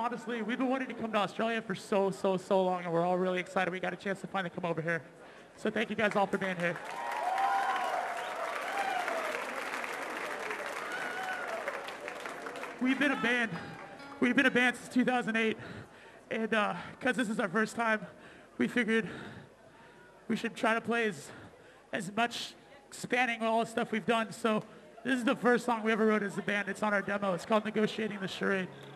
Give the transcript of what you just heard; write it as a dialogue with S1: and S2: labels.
S1: honestly, we've been wanting to come to Australia for so long, and we're all really excited we got a chance to finally come over here. So thank you guys all for being here. We've been a band since 2008, and because this is our first time, we figured we should try to play as much spanning all the stuff we've done. So this is the first song we ever wrote as a band. It's on our demo. It's called Negotiating the Charade.